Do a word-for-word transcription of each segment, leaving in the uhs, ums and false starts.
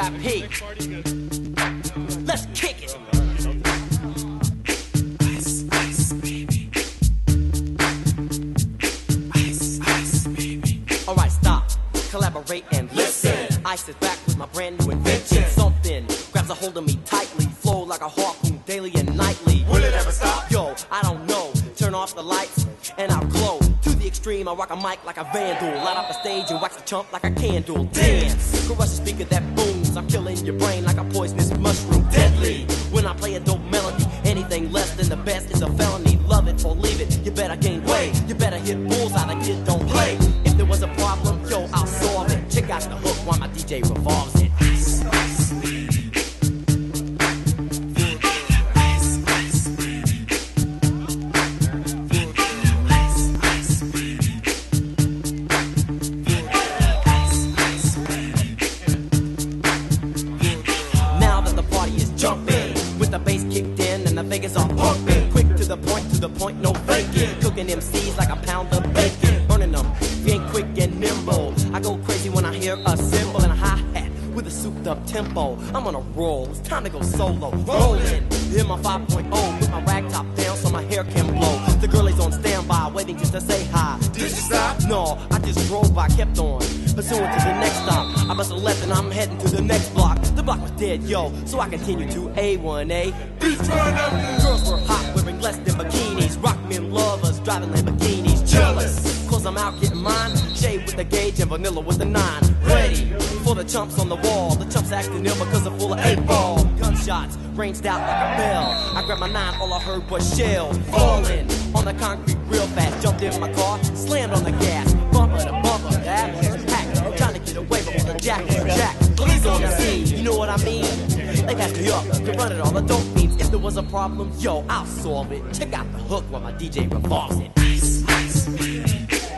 rap heat. Let's kick it. Ice, ice, baby. Ice, ice, baby. Alright, stop, collaborate and listen. Ice is back with my brand new invention. Something grabs a hold of me tightly, flow like a harpoon daily and nightly. Will it ever stop? Yo, I don't know. Turn off the lights and I'll glow. To the extreme, I rock a mic like a vandal. Light up a stage and wax a chump like a candle. Dance, crush a speaker that booms. I'm killing your brain like a poisonous mushroom. Deadly, when I play a dope melody. Anything less than the best is a felony. Love it or leave it, you better gain weight. You better hit bullseye, the kid don't play. If there was a problem, yo, I'll solve it. Check out the hook while my D J revolves it. Ice, ice, baby. Ice, ice, baby. Ice, ice, baby. Ice, ice, baby. Now that the party is jumping, with the bass kicked in and the Vegas are pumping. Quick to the point, to the point, no faking. Cooking M Cs like a pound of bacon. Burning them, being quick and nimble. I go crazy when I hear a cymbal and a hi-hat with a souped-up tempo. I'm on a roll, it's time to go solo. Rolling, hit my five point oh with my rag top down so my hair can blow. The girl is on standby, waiting just to say hi. Did you stop? No, I just drove by, kept on, pursuing to the next stop. I must have left and I'm heading to the next block. The block was dead, yo, so I continued to A one A. Beach runner. Girls were hot, wearing less than bikinis. Rock men lovers, driving Lamborghinis. Jealous, cause I'm out getting mine. Shade with the gauge and vanilla with the nine. Ready for the chumps on the wall. The chumps acting ill because they're full of eight ball. Gunshots ranged out like a bell. I grabbed my nine, all I heard was shells falling on the concrete real fast. Jumped in my car, slammed on the gas. Bumper to bumper, the avenue was packed. Trying to get away from the jack was jacked. Police on the scene, you know what I mean? They passed me up to run it all the dope beats. If there was a problem, yo, I'll solve it. Check out the hook while my D J revolves it. Ice, ice, baby.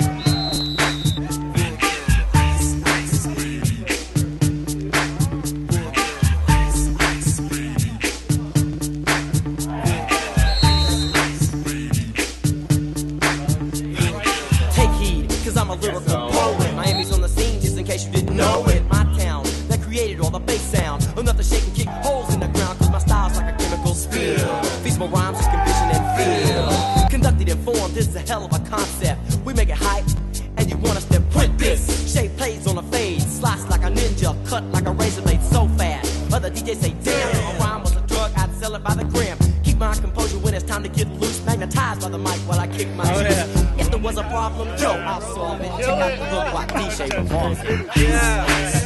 I'm a lyrical poet. Miami's on the scene, just in case you didn't know it. My town that created all the bass sound. Enough to shake and kick holes in the ground, cause my style's like a chemical spill. Feasible rhymes, just conviction and feel. Conducted and formed, this is a hell of a concept. We make it hype, and you want us to print this. Shape plays on a fade, slice like a ninja, cut like a razor blade so fast. Other D Js say, damn, if a rhyme was a drug, I'd sell it by the gram. Keep my composure when it's time to get loose. Magnetized by the mic while I kick my oh, yeah. If there was a problem, yo, I'll solve it. Check out the hook while D J revolves it. Yeah.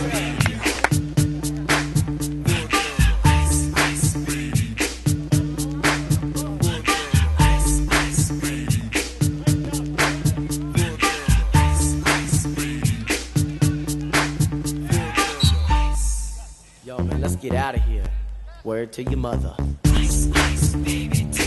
Ice, ice, baby. Ice, ice, baby. Ice, ice, baby. Yo, man, let's get out of here. Word to your mother. Ice, ice, baby.